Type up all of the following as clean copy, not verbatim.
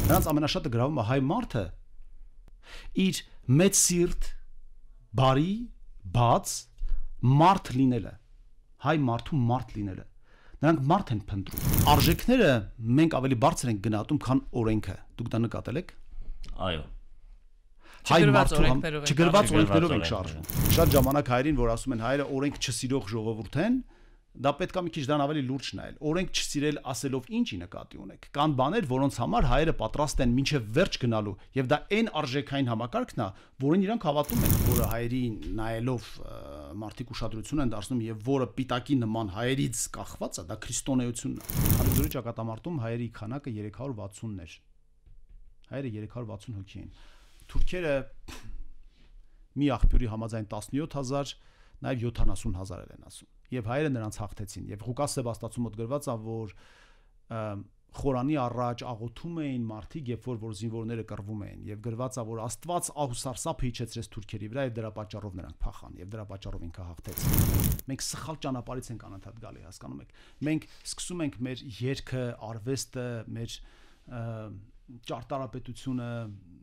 Նրանց ամենաշատը գրավում է հայ մարդը իր մեծ սիրտ, բարի, բաց մարդ լինելը, հայ մարդու մարդ լինելը։ Նրանք մարդ են փնտրում։ Արժեքները մենք ավելի բարձր ենք գնահատում, քան օրենքը։ Դուք դա նկատել եք։ Այո։ Հայ մարդու չգրված օրենքներով ենք շարժվում։ Շատ ժամանակ հայերին, որ ասում են հայերը օրենք չսիրող ժողովուրդ են, դա պետք է մի քիչ դրան ավելի լուրջ նայել։ Օրենք չսիրել ասելով ինչի նկատի ունեք։ Կան բաներ, որոնց համար հայերը պատրաստ են մինչև վերջ գնալու, եւ դա այն արժեքային համակարգն է, որին իրանք հավատում են, որը հայերին նայելով մարդիկ ուշադրություն են դարձնում եւ որը պիտակի նման հայերից կախված է, դա քրիստոնեությունն է։ Հարիզորի ճակատամարտում հայերի քանակը 360-ն էր։ Հայերը 360 հոգի են։ Թուրքերը մի աղբյուրի համաձայն 17000, նաեւ 70000 են ասում։ Եվ հայերը նրանց հաղթեցին եւ Ղուկաս Սեբաստացու մոտ գրված է, որ խորանի առաջ աղոթում էին մարդիկ, երբ որ զինվորները կռվում էին, եւ գրված է, որ Աստված ահուսարսափ իջեցրեց թուրքերի վրա եւ դրա պատճառով նրանք փախան եւ դրա պատճառով ինքը հաղթեց։ Մենք սխալ ճանապարհից ենք անընդհատ գալի, հասկանում եք։ Մենք սկսում ենք մեր երգը, արվեստը, մեր ճարտարապետությունը,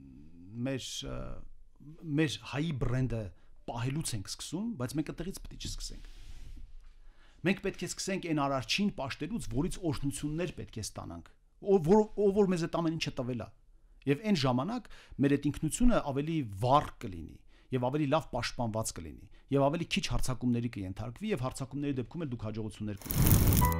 մեր հայի բրենդը պահելուց ենք սկսում, բայց մենք այդտեղից պետք է չսկսենք։ Մենք պետք է սկսենք այն արարչին պաշտելուց, որից օրհնություններ պետք է ստանանք, ով որ մեզ այդ ամեն ինչը տվել է։ Եվ այն ժամանակ մեր այդ ինքնությունը ավելի վառ կլինի, եւ ավելի լավ պաշտպանված կլինի, եւ ավելի քիչ հարձակումների կենթարկվի, եւ հարձակումների դեպքում էլ դուք հաջողություններ կունենաք։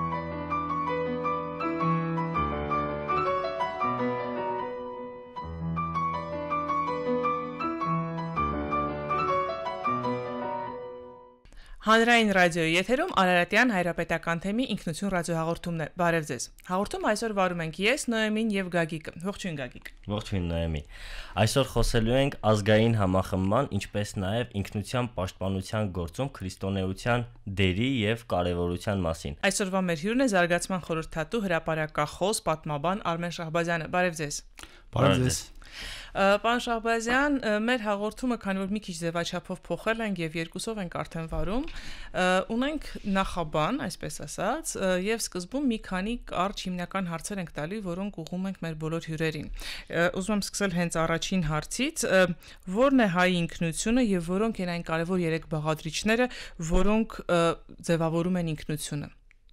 Հանրային ռադիոյի եթերում Արարատյան հայրապետական թեմի ինքնություն ռադիոհաղորդումն է։ Բարև ձեզ։ Հաղորդում այսօր վարում ենք ես, Նոեմին եւ Գագիկը։ Ողջույն Գագիկ։ Ողջույն Նոեմի։ Այսօր խոսելու ենք ազգային համախմբման, ինչպես նաեւ ինքնության պաշտպանության գործում քրիստոնեության դերի եւ կարեւորության մասին։ Այսօրվա մեր հյուրն է զարգացման խորհրդատու հրապարակախոս պատմաբան Արմեն Շահբազյանը։ Բարև ձեզ։ Բարև ձեզ։ Պարոն Շահբազյան, մեր հաղորդումը, քանի որ մի քիչ ձևաչափով փոխել ենք եւ երկուսով ենք արդեն վարում, ունենք նախաբան, այսպես ասած, եւ սկզբում մի քանի կարճ հիմնական հարցեր ենք տալի, որոնք ուղղում ենք մեր բոլոր հյուրերին։ Ուզում եմ սկսել հենց առաջին հարցից, ո՞րն է հայ ինքնությունը եւ որոնք են այն կարեւոր 3 բաղադրիչները, որոնք ձևավորում են ինքնությունը։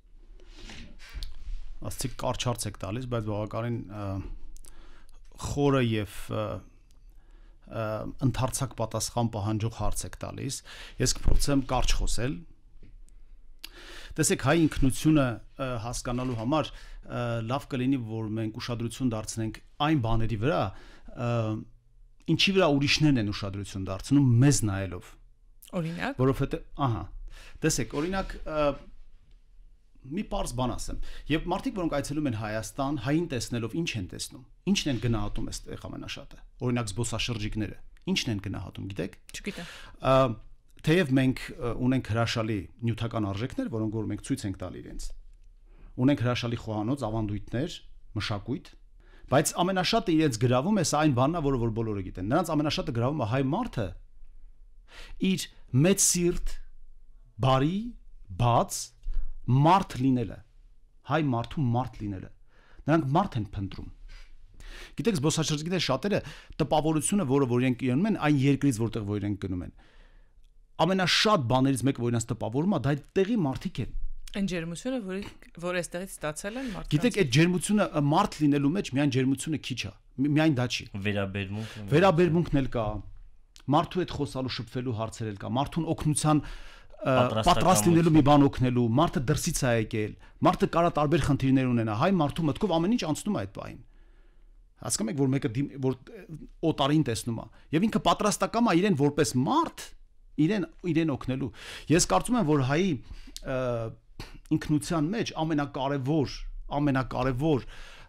Ասացիք կարճ հարց եք տալիս, բայց բավականին խորը եւ ընդհանրացակ պատասխան պահանջող հարց եք տալիս։ Ես կփորձեմ կարճ խոսել։ Տեսեք, հայ ինքնությունը հասկանալու համար լավ կլինի, որ մենք ուշադրություն դարձնենք այն բաների վրա, ինչի վրա ուրիշներն են ուշադրություն դարձնում մեզ նայելով։ Օրինակ, որովհետեւ, տեսեք, օրինակ մի պարզ բան ասեմ, եւ մարդիկ, որոնք այցելում են Հայաստան, հային տեսնելով ինչ են տեսնում, ինչն են գնահատում այստեղ ամենաշատը, օրինակ զբոսաշրջիկները, ինչն են գնահատում, գիտեք։ Չգիտեմ։ Թեև մենք ունենք հրաշալի նյութական արժեքներ, որոնք որ մենք ցույց ենք տալի իրենց, ունենք հրաշալի խոհանոց, ավանդույթներ, մշակույթ, բայց ամենաշատը իրենց գրավում է սա այն բանն է, որը որ բոլորը գիտեն։ Նրանց ամենաշատը գրավում է հայ մարդը իր մեծ սիրտ, բարի, բաց մարդ լինելը, հայ մարդու մարդ լինելը։ Նրանք մարդ են փնտրում։ Գիտեք, զբոսաշրջիկները շատերը տպավորությունը, որը որ իրենք իրանում են, այն երկրից որտեղ որ իրենք գնում են, ամենաշատ բաներից մեկը, որ իրենց տպավորում է, դա այդ տեղի մարդիկ են։ Այն ջերմությունը, որ այստեղից ստացել են մարդկանց։ Գիտեք, այդ ջերմությունը մարդ լինելու մեջ միայն ջերմությունը քիչ է, միայն դա չի։ Վերաբերմունքն էլ կա, մարդու հետ խոսալու, շփվելու հարցեր էլ կա, մարդուն օգնության պատրաստ լինելու մի բան օգնելու, մարդը դրսից է եկել, մարդը կարա տարբեր խնդիրներ ունենա, հայ մարդու մտքով ամեն ինչ անցնում է այդ բային։ Հասկանում եք, որ մեկը որ օտարին տեսնում է, եւ ինքը պատրաստակամ է իրեն որպես մարդ, իրեն օգնելու։ Ես կարծում եմ, որ հայի ինքնության մեջ ամենակարևոր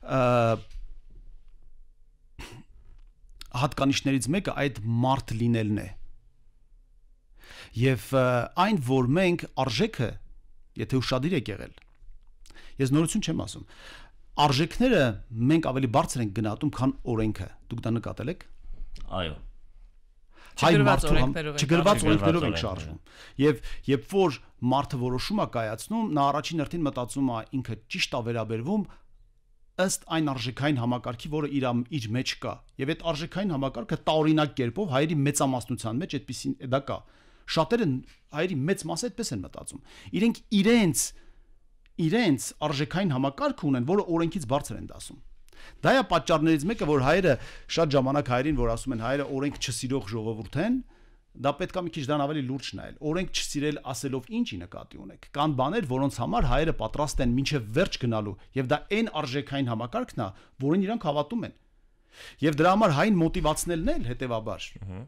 հատկանիշներից մեկը այդ մարդ լինելն է։ Եվ այն, որ մենք արժեքը, եթե ուշադիր եք եղել, ես նորություն չեմ ասում, արժեքները մենք ավելի բարձր ենք գնահատում, քան օրենքը։ Դուք դա նկատել եք։ Այո։ Չգրված օրենքներով ենք շարժվում։ Եվ երբ որ մարդը որոշում է կայացնում, նա առաջին հերթին մտածում է ինքը ճիշտ է վերաբերվում ըստ այն արժեքային համակարգի, որը իր մեջ կա։ Եվ այդ արժեքային համակարգը տարօրինակ կերպով հայերի մեծամասնության մեջ այդպեսին դա կա։ Շատերը հայերի մեծ մասը այդպես են մտածում։ Իրենք իրենց արժեքային համակարգ ունեն, որը օրենքից բարձր են դասում։ Դա է պատճառներից մեկը, որ հայերը շատ ժամանակ հայերին, որ ասում են հայերը օրենք չսիրող ժողովուրդ են, դա պետք է մի քիչ դրան ավելի լուրջ նայել։ Օրենք չսիրել ասելով ինչի նկատի ունեք։ Կան բաներ, որոնց համար հայերը պատրաստ են մինչև վերջ գնալու, եւ դա այն արժեքային համակարգն է, որին իրանք հավատում են։ Եվ դրա համար հային մոտիվացնելն էլ հետեւաբար։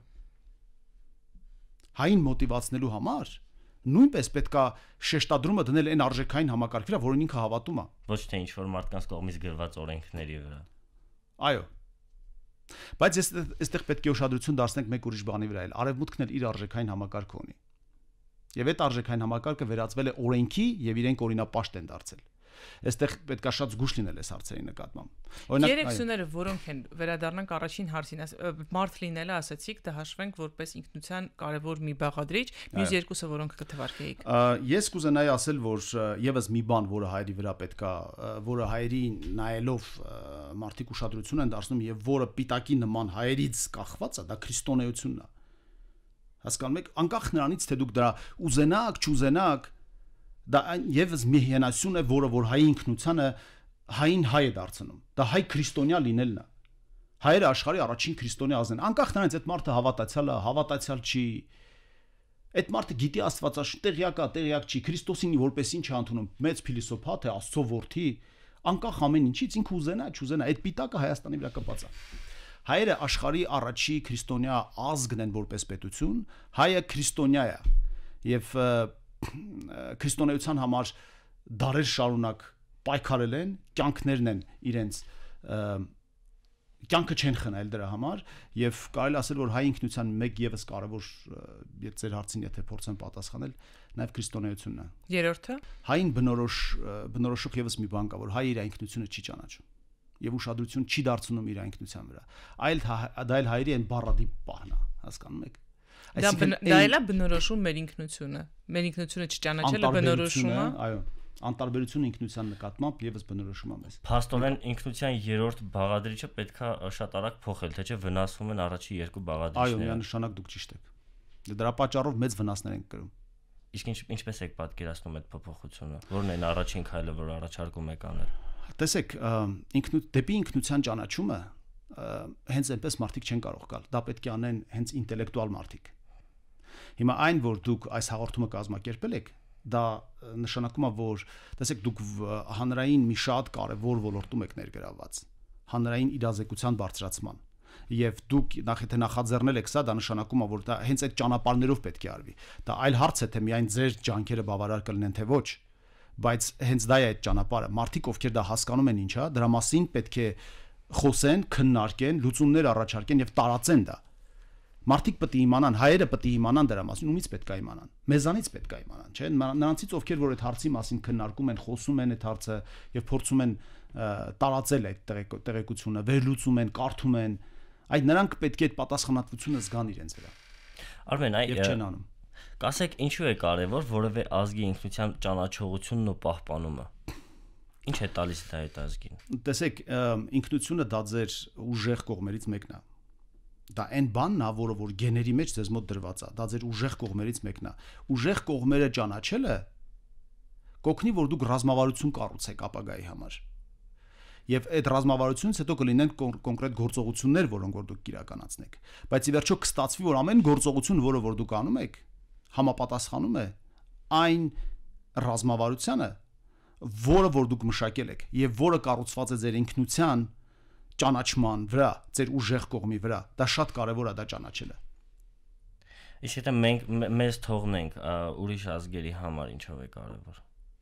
Հային մոտիվացնելու համար նույնպես պետք է շեշտադրումը դնել այն արժեքային համակարգի վրա, որին ինքը հավատում է։ Ոչ թե ինչ որ մարդկանց կողմից գրված օրենքների վրա։ Այո։ Բայց այստեղ պետք է ուշադրություն դարձնենք մեկ ուրիշ բանի վրա էլ։ Արևմուտքն էլ իր արժեքային համակարգը ունի։ Եվ այդ արժեքային համակարգը վերածվել է օրենքի եւ իրենք օրինապաշտ են դարձել։ Այստեղ պետք է շատ զգուշ լինել այս հարցերի նկատմամբ։ Երեք սյուները, որոնք են, վերադառնանք առաջին հարցին, մարդ լինելը ասացիք, դա հաշվենք որպես ինքնության կարևոր մի բաղադրիչ, մյուս երկուսը որոնք կթվարկեիք։ Ես կուզենայի ասել, որ եւս մի բան, որը հայերի վրա պետք է, որը հայերի նայելով մարդիկ ուշադրություն են դարձնում եւ որը պիտակի նման հայերից կախված է, դա քրիստոնեությունն է։ Հասկանում եք, անկախ նրանից, թե դուք դրա ուզենաք, չուզենաք, դա եւս մի հենասյուն է, որը որ հայ ինքնությանը հային հայ է դարձնում։ Դա հայ քրիստոնյա լինելն է։ Հայերը աշխարհի առաջին քրիստոնյա ազգն են։ Անկախ նրանից այդ մարդը հավատացյալ է, հավատացյալ չի։ Այդ մարդը գիտի Աստվածաշունչ, տեղյակ է, տեղյակ չի, Քրիստոսին որպես ինչ է ընդունում, մեծ փիլիսոփա թե Աստծո որդի, անկախ ամեն ինչից ինքը ուզենա, չուզենա, այդ պիտակը Հայաստանի վրա կապած է։ Հայերը աշխարհի առաջի քրիստոնյա ազգն են որպես պետություն, հայը քրիստոնյա է եւ քրիստոնեության համար դարեր շարունակ պայքարել են, կյանքներն են իրենց կյանքը չեն խնայել դրա համար եւ կարելի ասել որ հայ ինքնության մեկ եւս կարեւոր ձեր հարցին եթե փորձեմ պատասխանել նաեւ քրիստոնեությունն է։ Երրորդը հային բնորոշող եւս մի բան կա որ հայ իր ինքնությունը չի ճանաչում եւ ուշադրություն չի դարձնում իր ինքնության վրա դա էլ հայերի այն բառադիպ պահն է հասկանում եք դա էլ է բնորոշում մեր ինքնությունը չճանաչելը բնորոշումը այո անտարբերությունը ինքնության նկատմամբ եւս բնորոշում է մեզ Փաստորեն ինքնության երրորդ բաղադրիչը պետքա շատ արագ փոխել թե չէ վնասվում են առաջի երկու բաղադրիչները այո միանշանակ դուք ճիշտ եք դրա պատճառով մեծ վնասներ են կրում իսկ ինչպես եք պատկերացնում այդ փոփոխությունը որն է առաջին քայլը որ առաջարկում եք անել տեսեք դեպի ինքնության ճանաչումը հենց այնպես մարդիկ չեն կարող գալ դա պետք է անեն հենց ինտելեկտուալ մարդիկ հիմա այն որ դուք այս հաղորդումը կազմակերպել եք դա նշանակում է որ տեսեք դուք հանրային մի շատ կարևոր ոլորտում եք ներգրավված հանրային իրազեկության բարձրացման եւ դուք նախ նախաձեռնել եք սա դա նշանակում է որ դա հենց այդ ճանապարհներով պետք է արվի դա այլ հարց է թե միայն ձեր ջանքերը բավարար կլինեն թե ոչ բայց հենց դա է այդ ճանապարհը մարդիկ ովքեր դա հասկանում են ինչա դրա մասին պետք է խոսեն քննարկեն լուծումներ առաջարկեն եւ տարածեն դա մարդիկ պետք է իմանան հայերը պետք է իմանան դրա մասին ումից պետք է իմանան մեզանից պետք է իմանան չէ նրանցից ովքեր որ այդ հարցի մասին քննարկում են խոսում են այդ հարցը եւ փորձում են տարածել այդ տեղեկությունը վերլուծում են կարդում են այդ նրանք պետք է այդ պատասխանատվությունը զգան իրենց վրա Արմեն այ եւ չեն անում կասեք ինչու է կարևոր որևէ ազգի ինքնության ճանաչողությունն ու պահպանումը ինչ է տալիս դա այդ ազգին տեսեք ինքնությունը դա ձեր ուժեղ կողմերից մեկն է դա այն բանն է որը որ գեների մեջ ձեզ մոտ դրված է դա ձեր ուժեղ կողմերից մեկն է ուժեղ կողմերը ճանաչելը կօգնի որ դուք ռազմավարություն կառուցեք ապագայի համար եւ այդ ռազմավարությունից հետո կլինեն կոնկրետ գործողություններ որոնք որ դուք իրականացնեք բայց ի վերջո կստացվի որ ամեն գործողություն որը որ դուք անում եք համապատասխանում է այն ռազմավարությանը որը որ դուք մշակել եք եւ որը կառուցված է ձեր ինքնության ճանաչման վրա, ձեր ուժեղ կողմի վրա, դա շատ կարևոր է դա ճանաչելը։ Իսկ եթե մենք մեզ թողնենք ուրիշ ազգերի համար ինչով է կարևոր։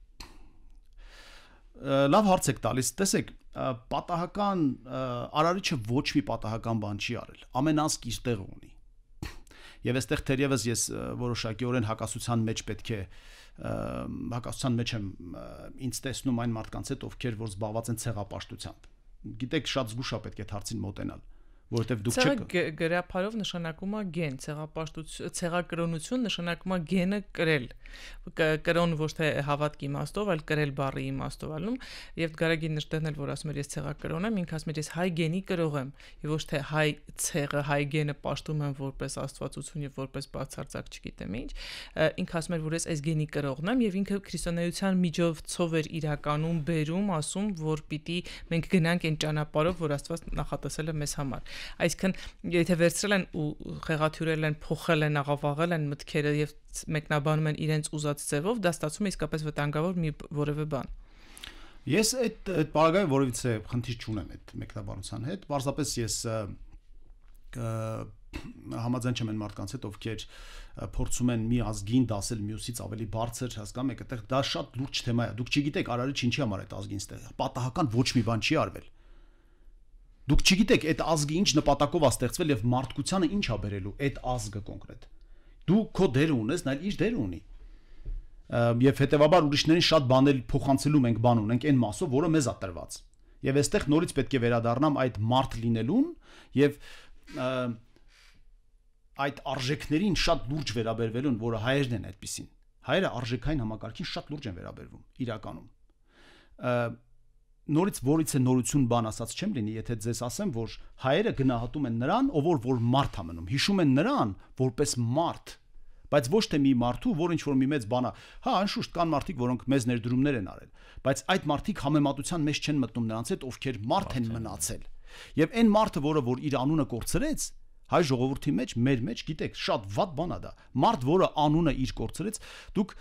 Լավ հարց եք տալիս, տեսեք, պատահական արարիչը ոչ մի պատահական բան չի արել։ Ամեն ազգ իր տեղը ունի։ Եվ այստեղ թերևս ես որոշակիորեն հակասության մեջ պետք է հակասության մեջ եմ ինձ տեսնում այն մարդկանց հետ, ովքեր որ զբաղված են ցեղապաշտությամբ։ Գիտեք շատ զգուշ է պետք է հարցին մոտենալ որովհետև դուք չեք գրապարով նշանակում է գեն, ցեղակրոնություն նշանակում է գենը կրել, կրոն ոչ թե հավատքի իմաստով, այլ կրել բառի իմաստով ալնում, եւ Գարագին նշտեղն էլ որ ասում էր ես ցեղակրոն եմ, ինքը ասում էր ես հայ գենի կրող եմ, եւ ոչ թե հայ ցեղը, հայ գենը պաշտում եմ որպես աստվածություն եւ որպես բացարձակ չգիտեմ ինչ, ինքը ասում էր որ ես այս գենի կրողն եմ եւ ինքը քրիստոնեության միջոցով էր իրականում բերում, ասում որ պիտի մենք գնանք այն ճանապարհով, որ Աստված նախատեսել է մեզ համար։ Այսինքն, եթե վերցրել են ու խեղաթյուրել են, փոխել են, աղավաղել են մտքերը եւ մեկնաբանում են իրենց ուզած ձևով, դա ստացվում է իսկապես վտանգավոր մի որևէ բան։ Ես այդ բաղային որևիցե խնդիր չունեմ այդ մեկնաբանության հետ, պարզապես ես համաձայն չեմ այն մարդկանց հետ, ովքեր փորձում են մի ազգին դասել մյուսից ավելի բարձր, հասկանում եք, այդտեղ դա շատ լուրջ թեմա է։ Դուք չգիտեք Արարիչը ինչի համար այդ ազգին ստեղ պատահական ոչ մի բան չի արվել։ Դուք չգիտեք այդ ազգը ինչ նպատակով է ստեղծվել եւ մարդկությանը ինչ է բերելու այդ ազգը կոնկրետ։ Դու քո դերը ունես, նա իր դերը ունի։ Եվ հետեւաբար ուրիշներին շատ բաներ փոխանցելու մենք բան ունենք այն մասով, որը մեզ է տրված։ Եվ այստեղ նորից պետք է վերադառնամ այդ մարդ լինելուն եւ այդ արժեքներին շատ լուրջ վերաբերվելուն, որը հայերն են այդպեսին։ Հայերը արժեքային համակարգին շատ լուրջ են վերաբերվում իրականում։ Նորից որից է նորություն բան ասած չեմ լինի, եթե ձեզ ասեմ, որ հայերը գնահատում են նրան, ով որ մարդ է մնում, հիշում են նրան որպես մարդ, բայց ոչ թե մի մարդու, որ ինչ որ մի մեծ բան է։ Հա, անշուշտ կան մարդիկ, որոնք մեծ ներդրումներ են արել, բայց այդ մարդիկ համեմատության մեջ չեն մտնում նրանց հետ, ովքեր մարդ են մնացել։ Եվ այն մարդը, որ իր անունը կորցրեց, հայ ժողովրդի մեջ, մեր մեջ, գիտեք, շատ վատ բան է դա։ Մարդ, որը անունը իր կորցրեց, դուք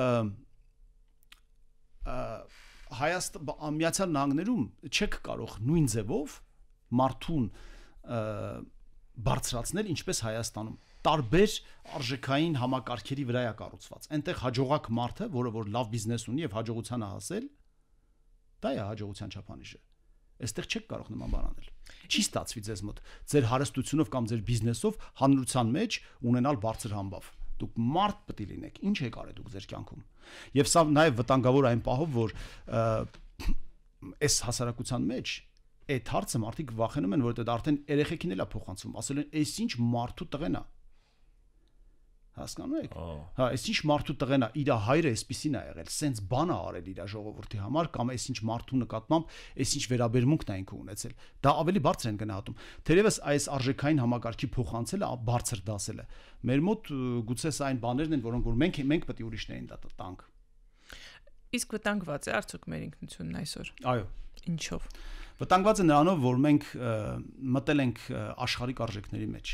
Միացյալ Նահանգներում չեք կարող նույն ձևով մարդուն բարձրացնել, ինչպես Հայաստանում։ Տարբեր արժեքային համակարգերի վրա է կառուցված։ Այնտեղ հաջողակ մարդը, որը որ լավ բիզնես ունի եւ հաջողության է հասել, դա է հաջողության չափանիշը։ Այստեղ չեք կարող նման բան անել։ Չի ստացվի ձեզ մոտ ձեր հարստությունով կամ ձեր բիզնեսով հանրության մեջ ունենալ բարձր համբավ։ Դուք մարդ պետք է լինեք։ Ինչ եք արել դուք ձեր կյանքում։ Եվ սա նաև վտանգավոր այն պահով, որ այս հասարակության մեջ այդ հարցը մարդիկ վախենում են, որ դա արդեն երեխեքին էլ է փոխանցվում, ասել են, «Էս ինչ մարդու տղեն է»։ Հասկանում եք։ Հա, այս ինչ մարդու տղեն է, իր հայրը էսպիսին է եղել, սենց բան է արել իր ժողովրդի համար, կամ այս ինչ մարդու նկատմամբ, այս ինչ վերաբերմունքն է ինքը ունեցել։ Դա ավելի բարձր են գնահատում։ Թերևս այս արժեքային համակարգի փոխանցելը բարձր դասել է։ Մեր մոտ գուցե սա այն բաներն են, որոնք որ մենք պետք է ուրիշներին դա տանք։ Իսկ վտանգված է արդյոք մեր ինքնությունն այսօր։ Այո։ Ինչով։ Վտանգված է նրանով, որ մենք մտել ենք աշխարհիկ արժեքների մեջ։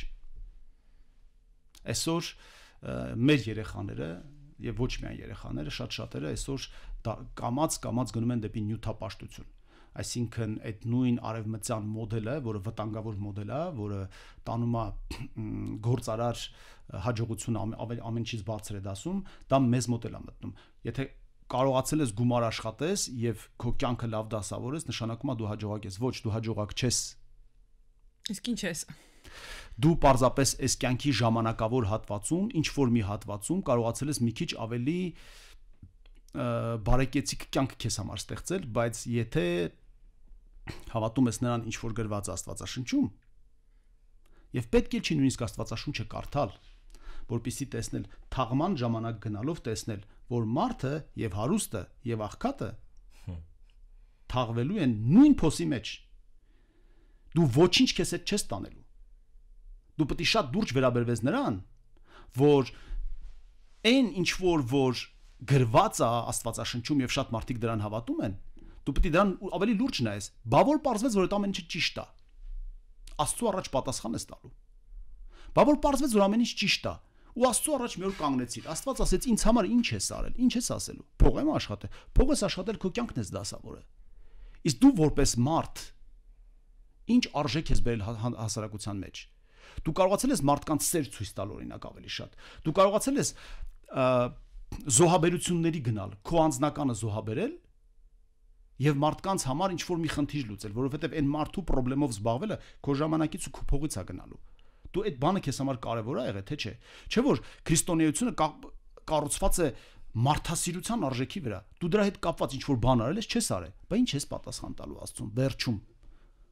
Այսօր մեր երեխաները եւ ոչ միայն երեխաները, շատ-շատերը այսօր կամած գնում են դեպի նյութապաշտություն։ Այսինքն այդ նույն արևմտյան մոդելը, որը վտանգավոր մոդել է, որը տանում է գործարար հաջողություն ամեն ինչից բարձր է դասում, դա մեզ մոտ է մտնում։ Եթե կարողացել ես գումար աշխատես եւ քո կյանքը լավ դասավորես, նշանակում է դու հաջողակ ես։ Ոչ, դու հաջողակ չես։ Իսկ ինչ ես։ Դու պարզապես այս կյանքի ժամանակավոր հատվածում, ինչ որ մի հատվածում կարողացել ես մի քիչ ավելի բարեկեցիկ կյանք քեզ համար ստեղծել, բայց եթե հավատում ես նրան, ինչ որ գրված Աստվածաշնչում, եւ պետք է չի նույնիսկ Աստվածաշունչը կարդալ, որպեսզի տեսնել թաղման ժամանակ գնալով տեսնել, որ մարդը եւ հարուստը եւ աղքատը թաղվելու են նույն փոսի մեջ։ Դու ոչինչ քեզ հետ չես տանելու։ Դու պետք է շատ դուրջ վերաբերվես նրան, որ այն ինչ որ գրված է Աստվածաշնչում եւ շատ մարդիկ դրան հավատում են, դու պետք է դրան ավելի լուրջ նայես։ Բա որ պարզվեց, որ այդ ամեն ինչը ճիշտ է։ Աստծո առաջ պատասխան ես տալու։ Բա որ պարզվեց, որ ամեն ինչ ճիշտ է։ Ու Աստծո առաջ մի օր կանգնեցիր։ Աստված ասեց, ինձ համար ինչ ես արել, ինչ ես ասելու։ Փող եմ աշխատել։ Փող ես աշխատել, քո կյանքն ես դասավորը։ Իսկ դու որպես մարդ ինչ արժեք ես բերել հասարակության մեջ։ Դու կարողացել ես մարդկանց սեր ցույց տալ օրինակ ավելի շատ։ Դու կարողացել ես զոհաբերությունների գնալ, քո անձնականը զոհաբերել եւ մարդկանց համար ինչ որ մի խնդիր լուծել, որովհետեւ այն մարդու խնդրելով զբաղվելը քո ժամանակից ու քո փողից է գնալու։ Դու այդ բանը քեզ համար կարեւոր է եղել, թե չէ։ Չէ՞ որ քրիստոնեությունը կառուցված է մարդասիրության արժեքի վրա։ Դու դրա հետ կապված ինչ որ բան արել ես, չես արել, բայց ինչ ես պատասխան տալու Աստծուն վերջում։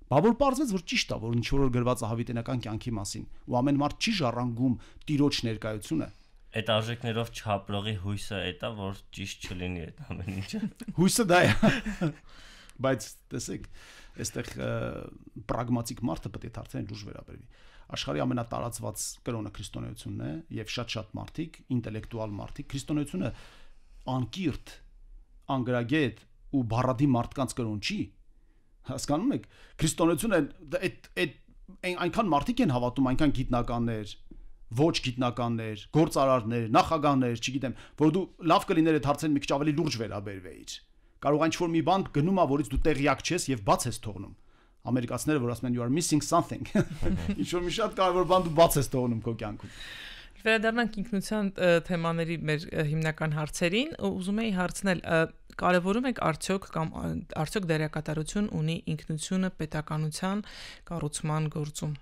Բա որ պարզվեց, որ ճիշտ է, որ ինչ որ գրված է հավիտենական կյանքի մասին, ու ամեն մարդ չի ժառանգում տիրոջ ներկայությունը։ Այդ արժեքներով չապրողի հույսը էտա, որ ճիշտ չլինի այդ ամեն ինչը։ Հույսը դա է։ Բայց տեսեք, այստեղ պրագմատիկ մարդը պետք է դարձնեն լուրջ վերաբերվի։ Աշխարհի ամենատարածված կրոնը քրիստոնեությունն է, եւ շատ մարդիկ, ինտելեկտուալ մարդիկ, քրիստոնեությունը անկիրթ, անգրագետ ու բառադի մարդկանց կրոն չի։ Հասկանում եք, քրիստոնեությունը այդ այնքան մարդիկ են հավատում, այնքան գիտնականներ, ոչ գիտնականներ, գործարարներ, նախագահներ, չգիտեմ, որ դու լավ կլիներ այդ հարցերին մի քիչ ավելի լուրջ վերաբերվեիր։ Կարող է ինչ-որ մի բան գնում է, որից դու տեղյակ չես եւ բաց ես թողնում։ Ամերիկացիները որ ասում են you are missing something։ Ինչ-որ մի շատ կարևոր բան դու բաց ես թողնում քո կյանքում։ Վերադառնանք ինքնության թեմաների մեր հիմնական հարցերին, ուզում էի հարցնել, կարևորում եք արդյոք դերակատարություն ունի ինքնությունը պետականության կառուցման գործում։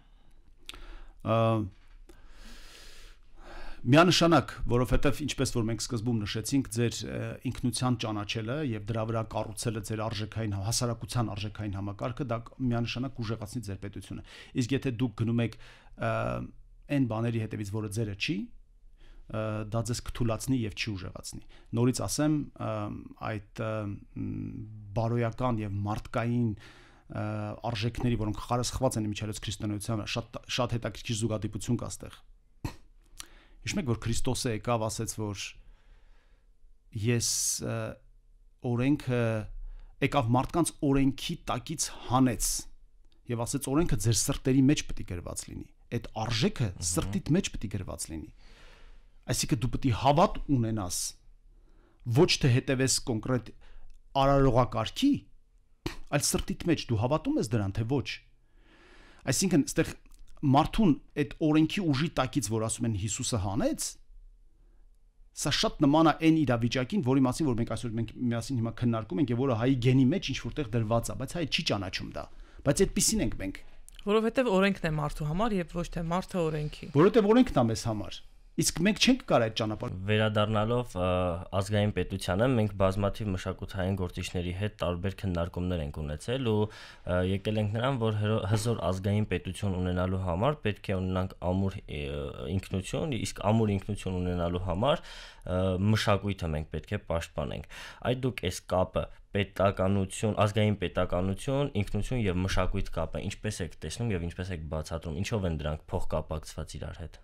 Միանշանակ, որովհետև ինչպես որ մենք սկզբում նշեցինք, ձեր ինքնության ճանաչելը եւ դրա վրա կառուցելը ձեր արժեքային հասարակության արժեքային համակարգը դա միանշանակ կուժեղացնի ձեր պետությունը։ Իսկ եթե դուք գնում եք այն բաների հետևից, որը ձերը չի, դա ձեզ կթուլացնի եւ չի ուժեղացնի։ Նորից ասեմ, այդ բարոյական եւ մարդկային արժեքների, որոնք խարսխված են իմիջիայլոց քրիստոնեությանը, շատ հետաքրքիր զուգադիպություն կա այստեղ։ Հիշում եք, որ Քրիստոսը եկավ, ասեց, որ ես օրենքը եկավ մարդկանց օրենքի տակից հանեց եւ ասեց օրենքը ձեր սրտերի մեջ պետք է գրված լինի։ Այդ արժեքը սրտիդ մեջ պետք է գրված լինի։ Այսինքն դու պետք է հավատ ունենաս, ոչ թե հետևես կոնկրետ արարողակարգի, այլ սրտիդ մեջ դու հավատում ես դրան, թե ոչ։ Այսինքն այստեղ մարդուն այդ օրենքի ուժի տակից, որ ասում են Հիսուսը հանեց, սա շատ նման է այն իրավիճակին, որի մասին որ մենք այսօր միասին հիմա քննարկում ենք եւ որը հայի գենի մեջ ինչ որտեղ դրված է, բայց հայ չի ճանաչում դա։ Բայց այդպեսին ենք մենք։ Որովհետեւ օրենքն է մարդու համար եւ ոչ թե մարդը օրենքի։ Որովհետեւ օրենքն է մեզ համար։ Իսկ մենք չենք կարող այդ ճանապարհը։ Վերադառնալով ազգային պետությանը, մենք բազմաթիվ մշակութային գործիչների հետ տարբեր քննարկումներ ենք ունեցել ու եկել ենք նրան, որ հզոր ազգային պետություն ունենալու համար պետք է ունենանք ամուր ինքնություն, իսկ ամուր ինքնություն ունենալու համար մշակույթը մենք պետք է պաշտպանենք։ Այդ դուք այս կապը պետականություն, ազգային պետականություն, ինքնություն եւ մշակույթ կապը ինչպես եք տեսնում եւ ինչպես եք բացատրում, ինչով են դրանք փոխկապակցված իրար հետ։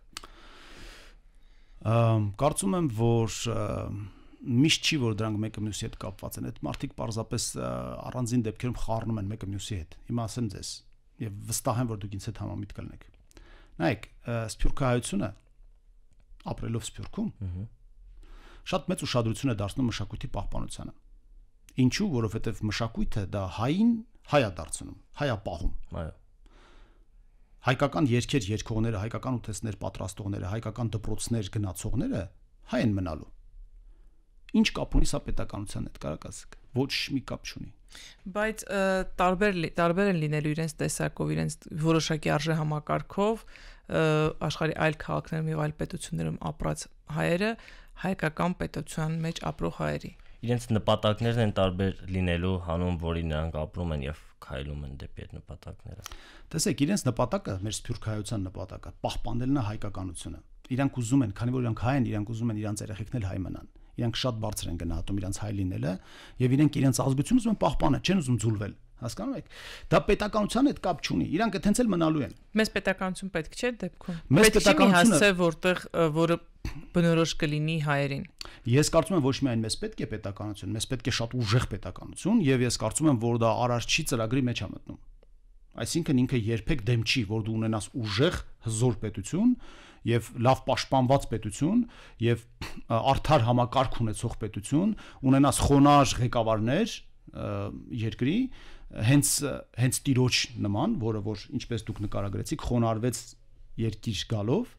Կարծում եմ, որ միշտ չի, որ դրանք մեկը մյուսի հետ կապված են։ Այդ մարդիկ պարզապես առանձին դեպքերում խառնում են մեկը մյուսի հետ։ Հիմա ասեմ ձեզ եւ վստահ եմ, որ դուք ինձ հետ համամիտ կլինեք։ Նայեք, սփյուռքահայությունը ապրելով Սփյուռքում շատ մեծ ուշադրություն է դարձնում մշակույթի պահպանությանը։ Ինչու? Որովհետեւ մշակույթը դա հային հայա դարձնում, հայա պահում։ Այո։ Հայկական երգեր երգողները, հայկական ուտեստներ պատրաստողները, հայկական դպրոցներ գնացողները հայ են մնալու։ Ինչ կապ ունի սա պետականության հետ, կարաք ասեք։ Ոչ մի կապ չունի։ Բայց տարբեր են լինելու իրենց տեսակով, իրենց որոշակի արժեհամակարգով աշխարհի այլ քաղաքներում եւ այլ պետություններում ապրած հայերը հայկական պետության մեջ ապրող հայերի։ Իրենց նպատակներն են տարբեր լինելու հանուն, որի նրանք ապրում են եւ քայլում են դեպի այդ նպատակները։ Տեսեք, իրենց նպատակը, մեր սփյուռքահայության նպատակը պահպանելն է հայկականությունը։ Իրանք ուզում են, քանի որ իրանք հայ են, իրանք ուզում են իրանք երեխեքն էլ հայ մնան։ Իրանք շատ բարձր են գնահատում իրանք հայ լինելը եւ իրանք իրենց ազգությունը ուզում են պահպանել, չեն ուզում ձուլվել։ Հասկանում եք։ Դա պետականության հետ կապ չունի։ Իրանք այդտենց էլ մնալու են։ Մեզ պետականություն պետք չէ դեպքում։ Մեզ պետականությունը հասցե որը բնորոշ կլինի հայերին։ Ես կարծում եմ ոչ միայն մեզ պետք է պետականություն, մեզ պետք է շատ ուժեղ պետականություն եւ ես կարծում եմ, որ դա Արարչի ծրագրի մեջ է մտնում։ Այսինքն ինքը երբեք դեմ չի, որ դու ունենաս ուժեղ հզոր պետություն եւ լավ պաշտպանված պետություն եւ արդար համակարգ ունեցող պետություն, ունենաս խոնարհ ղեկավարներ երկրի, հենց տիրոջ նման, որը որ ինչպես դուք նկարագրեցիք, խոնարհվեց երկիր գալով,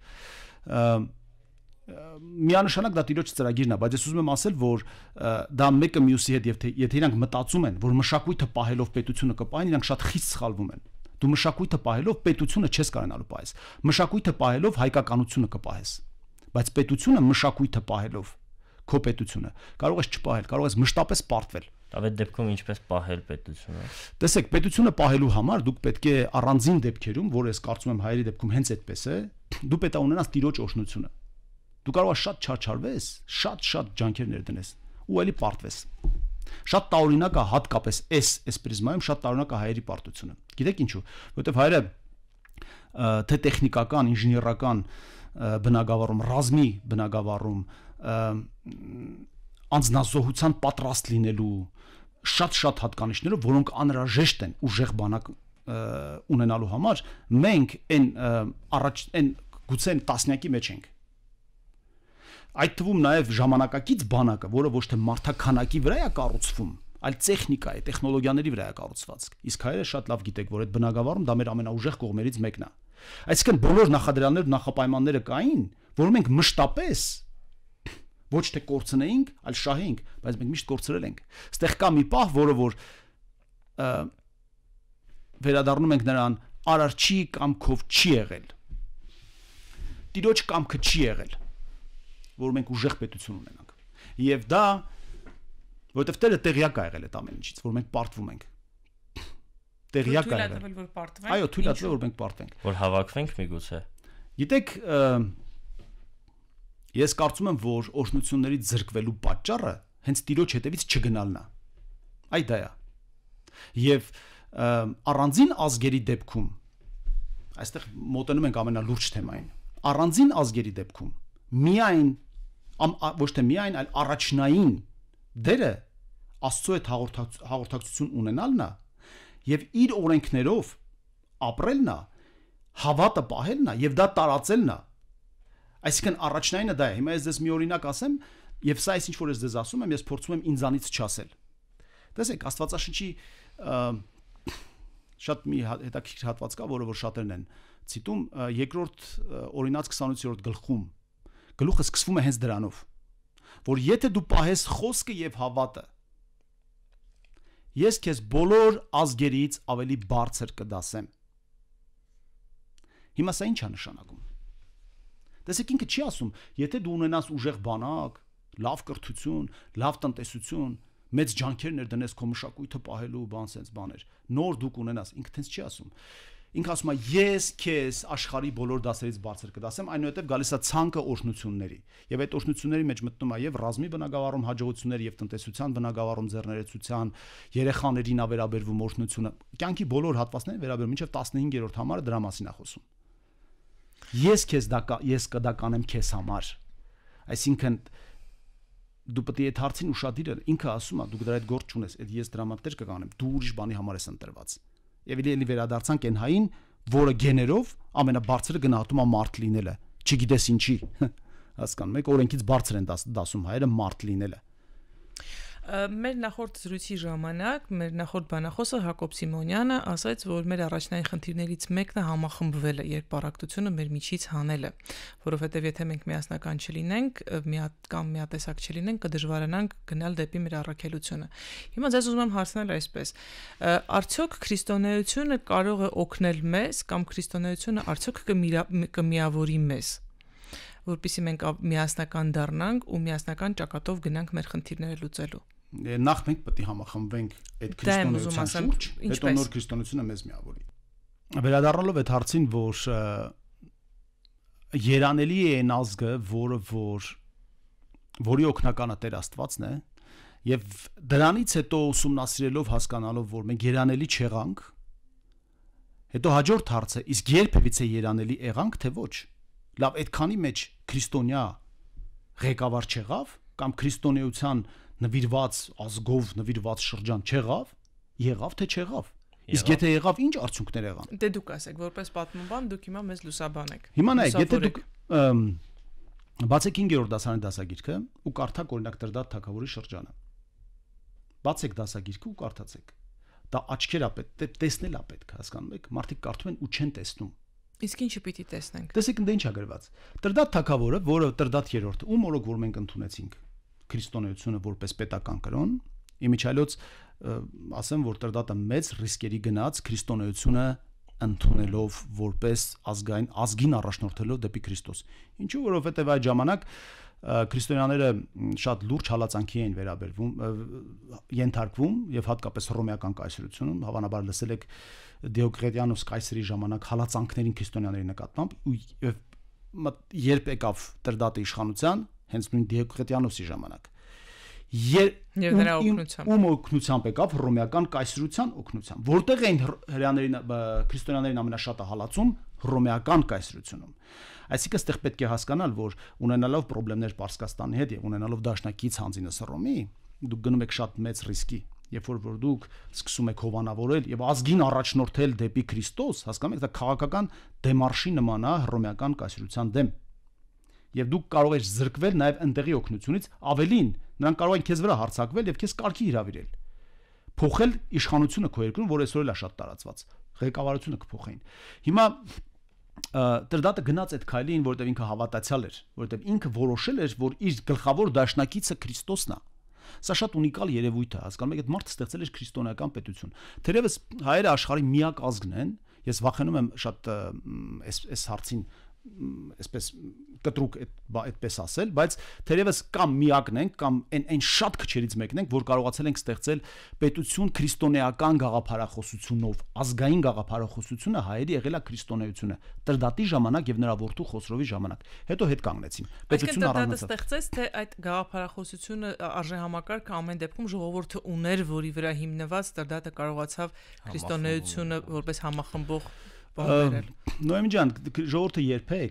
միանշանակ դա տիրոջ ծրագիրն է, բայց ես ուզում եմ ասել, որ դա մեկը մյուսի հետ եւ եթե իրանք մտածում են, որ մշակույթը պահելով պետությունը կպահեն, իրանք շատ խիստ սխալվում են։ Դու մշակույթը պահելով պետությունը չես կարողանալու պահես։ Մշակույթը պահելով հայկականությունը կպահես։ Բայց պետությունը մշակույթը պահելով քո պետությունը կարող ես չպահել, կարող ես մշտապես պարտվել։ Այդ դեպքում ինչպես պահել պետությունը։ Տեսեք, պետությունը պահելու համար դուք պետք է առանձին դեպքերում, որ ես կարծում եմ հայերի դեպքում հենց այդպես է, դու պետք է ունենաս տիրոջ օրհնությունը։ Դու կարող ես շատ չարչարվես, շատ ջանքեր ներդնես ու էլի պարտվես։ Շատ տարօրինակ է հատկապես այս պրիզմայում շատ տարօրինակ է հայերի պարտությունը։ Գիտեք ինչու, որովհետև հայերը թե տեխնիկական, ինժեներական բնագավառում, ռազմի բնագավառում, անձնազոհության պատրաստ լինելու շատ հատկանիշներով, որոնք անհրաժեշտ են ուժեղ բանակ ունենալու համար, մենք այն գուցե տասնյակի մեջ ենք։ Այդ թվում նաև ժամանակակից բանակը, որը ոչ թե մարդաքանակի վրա է կառուցվում, այլ տեխնիկա է, տեխնոլոգիաների վրա է կառուցված։ Իսկ հայերը շատ լավ գիտեք, որ այդ բնագավառում դա մեր ամենաուժեղ կողմերից մեկն է։ Այսինքն բոլոր նախադրյալներն ու նախապայմանները կային, որ մենք մշտապես ոչ թե կորցնեինք, այլ շահեինք, բայց մենք միշտ կորցրել ենք։ Ստեղ կա մի պահ, որը որ վերադառնում ենք նրան արարչի կամքով չի եղել։ Տիրոջ կամքը չի եղել, որ մենք ուժեղ պետություն ունենանք։ Եվ դա, որովհետև Տերը տեղյակ է եղել այդ ամեն ինչից, որ մենք պարտվում ենք։ Տեղյակ է եղել, որ պարտվենք։ Այո, թույլ է տվել, որ մենք պարտվենք։ Որ հավաքվենք միգուցե։ Գիտեք, ես կարծում եմ, որ օրհնություններից զրկվելու պատճառը հենց Տիրոջ հետևից չգնալն է։ Այ դա է։ Եվ առանձին ազգերի դեպքում, այստեղ մոտենում ենք ամենալուրջ թեմային, առանձին ազգերի դեպքում միայն ոչ թե միայն, այլ առաջնային դերը Աստծո հետ հաղորդակցություն ունենալն է եւ իր օրենքներով ապրելն է, հավատը պահելն է եւ դա տարածելն է։ Այսինքն առաջնայինը դա է։ Հիմա ես ձեզ մի օրինակ ասեմ եւ սա ինչ որ ես ձեզ ասում եմ, ես փորձում եմ ինձանից չասել։ Տեսեք, Աստվածաշնչի շատ մի հետաքրքիր հատված կա, որը որ շատերն են ցիտում, երկրորդ օրինաց 28-րդ գլխում գլուխը սկսվում է հենց դրանով, որ եթե դու պահես խոսքը եւ հավատը, ես քեզ բոլոր ազգերից ավելի բարձր կդասեմ։ Հիմա սա ինչ է նշանակում։ Տեսեք, ինքը չի ասում, եթե դու ունենաս ուժեղ բանակ, լավ կրթություն, լավ տնտեսություն, մեծ ջանքեր ներդնես քո մշակույթը պահելու բան sense բաներ, նոր դուք ունենաս, ինքը տենց չի ասում։ Ինքը ասում է ես քեզ աշխարհի բոլոր դասերից բարձր կդասեմ, այնուհետև գալիս է ցանկը օրհնությունների։ Եվ այդ օրհնությունների մեջ մտնում է եւ ռազմի բնագավառում հաջողություններ, եւ տնտեսության բնագավառում ձեռներեցության, երեխաներին ավերաբերվում օրհնությունը, կյանքի բոլոր հատվածներին վերաբերում, մինչեւ 15-րդ համարը դրա մասին է խոսում։ Ես կդա կանեմ քեզ համար։ Այսինքն դու պետք է այդ հարցին ուշադիր ես, ինքը ասում է, դու դրա հետ գործ չունես, այդ ես դրա մտեր կկանեմ, դու ուրիշ բանի համար ես ընտրված։ Եվ էլի վերադարձանք այն հային, որը գեներով ամենաբարձրը գնահատում է մարդ լինելը, չգիտես ինչի, հասկանում եք, օրենքից բարձր են դասում հայերը մարդ լինելը։ Մեր նախորդ զրույցի ժամանակ մեր նախորդ բանախոսը Հակոբ Սիմոնյանը ասաց, որ մեր առաջնային խնդիրներից մեկն է համախմբվելը, երկպարակտությունը մեր միջից հանելը, որովհետև եթե մենք միասնական չլինենք, կամ միատեսակ չլինենք, կդժվարանանք գնալ դեպի մեր առաքելությունը։ Հիմա ձեզ ուզում եմ հարցնել այսպես. արդյոք քրիստոնեությունը կարող է օգնել մեզ, կամ քրիստոնեությունը արդյոք կմիավորի մեզ, որպեսզի մենք միասնական դառնանք ու միասնական ճակատով գնանք մեր խնդիրները լուծելու։ Նախ մենք պետք է համախմբվենք այդ քրիստոնեության շուրջ, հետո նոր քրիստոնեությունը մեզ միավորի։ Վերադառնալով այդ հարցին, որ երանելի է այն ազգը, որի օգնականը Տեր Աստվածն է, եւ դրանից հետո ուսումնասիրելով հասկանալով, որ մենք երանելի չեղանք, հետո հաջորդ հարցը, իսկ երբևիցե երանելի եղանք, թե ոչ։ Լավ, այդքանի մեջ քրիստոնյա ղեկավար չեղավ կամ քրիստոնեության նվիրված ազգով նվիրված շրջան չեղավ, եղավ թե չեղավ։ Իսկ եթե եղավ, ինչ արդյունքներ եղան։ Դե դուք ասեք, որպես պատմաբան դուք հիմա մեզ լուսաբան եք։ Հիմա նայեք, եթե դուք բացեք 5-րդ դասարանի դասագիրքը ու կարդաք օրինակ Տրդատ թագավորի շրջանը։ Բացեք դասագիրքը ու կարդացեք։ Դա աչքեր է պետք, տեսնել է պետք, հասկանում եք։ Մարդիկ կարդում են ու չեն տեսնում։ Իսկ ինչը պիտի տեսնենք։ Տեսեք, ընդ ինչ է գրված։ Տրդատ թագավորը, որը Տրդատ 3-ը, ում օրոք որ մենք ընդունեցինք քրիստոնեությունը որպես պետական կրոն, իմիջիալոց ասեմ, որ Տրդատը մեծ ռիսկերի գնաց քրիստոնեությունը ընդունելով որպես ազգին առաջնորդելով դեպի Քրիստոս։ Ինչու, որովհետև այդ ժամանակ քրիստոնյաները շատ լուրջ հալածանքի էին վերաբերվում ենթարկվում եւ հատկապես հռոմեական կայսրությունում հավանաբար լսել եք Դիոկլետիանոս կայսրի ժամանակ հալածանքներին քրիստոնյաների նկատմամբ երբ եկավ Տրդատը իշխանության հենց նույն Դիոկլետիանոսի ժամանակ եւ նրա օգնությամբ եկավ հռոմեական կայսրության օգնությամբ որտեղ էին հрьяաներին քրիստոնյաներին ամենաշատը հալածում հռոմեական կայսրությունում այսինքն այստեղ պետք է հասկանալ որ ունենալով խնդիրներ Պարսկաստանի հետ եւ ունենալով դաշնակից հանձինը Հռոմի դուք գնում եք շատ մեծ ռիսկի երբ որ դուք սկսում եք հովանավորել եւ ազգին առաջնորդել դեպի Քրիստոս հասկանում եք դա քաղաքական դեմարշի նման է հռոմեական կայսրության դեմ եւ դուք կարող եք զրկվել նաեւ ընդեղի օգնությունից ավելին նրանք կարող են քեզ վրա հարձակվել եւ քեզ կարգի հրավիրել փոխել իշխանությունը քո երկրում որ այսօր էլ է շատ տարածված ղեկավարությունը կփոխեին հիմա Տրդատը գնաց այդ քայլին որտեղ ինքը հավատացյալ էր որտեղ ինքը որոշել էր որ իր գլխավոր դաշնակիցը Քրիստոսն է սա շատ ունիկալ երևույթ է հասկանում եք այդ մարդը ստեղծել էր քրիստոնեական պետություն թերևս հայերը աշխարհի միակ ազգն են ես վախենում եմ շատ այս հարցին այսպես կտրուկ այդպես ասել բայց թերևս կամ միակն ենք կամ այն շատ քչերից մեկն ենք որ կարողացել ենք ստեղծել պետություն քրիստոնեական գաղափարախոսությունով ազգային գաղափարախոսությունը հայերի եղել է քրիստոնեությունը Տրդատի ժամանակ եւ նրա որդու Խոսրովի ժամանակ հետո հետ կանգնեցին պետություն առանց ստեղծեց թե այդ գաղափարախոսությունը արժեհամակարգը ամեն դեպքում ժողովուրդը ուներ որի վրա հիմնված Տրդատը կարողացավ քրիստոնեությունը որպես համախմբող Նոյեմ ջան, ժողովուրդը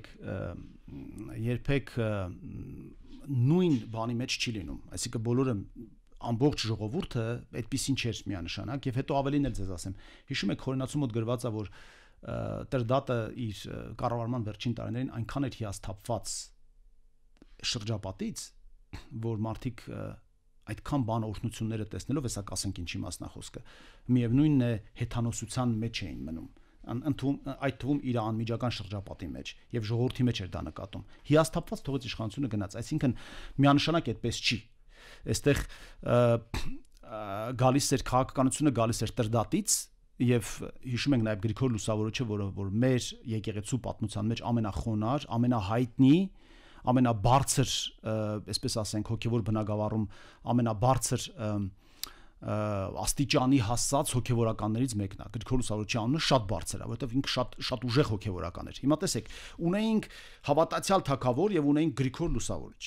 երբեք նույն բանի մեջ չի լինում, այսինքն բոլորը ամբողջ ժողովուրդը այդպեսին չէր միանշանակ եւ հետո ավելին էլ ձեզ ասեմ, հիշում եք խորենացու մոտ գրված է որ Տրդատը իր կառավարման վերջին տարիներին այնքան էր հիասթափված շրջապատից, որ մարդիկ այդքան բան օրհնությունները տեսնելով հեսա կասենք ինչի մասն է խոսքը, միևնույնն է հեթանոսության մեջ էին մնում այդ թվում իր անմիջական շրջապատի մեջ եւ ժողովրդի մեջ էր դա նկատում հիասթափված թողեց իշխանությունը գնաց այսինքն միանշանակ այդպես չի այստեղ գալիս էր քաղաքականությունը գալիս էր Տրդատից եւ հիշում ենք նաեւ Գրիգոր Լուսավորիչը որ մեր եկեղեցու պատմության մեջ ամենախոնար ամենահայտնի ամենաբարձր այսպես ասենք հոգեվոր բնագավառում ամենաբարձր աստիճանի հասած հոգեվորականներից մեկն է Գրիգոր Լուսավորիչի անունը շատ բարձր է որովհետև ինքը շատ ուժեղ հոգեվորական էր հիմա տեսեք ունեինք հավատացյալ թագավոր եւ ունեինք Գրիգոր Լուսավորիչ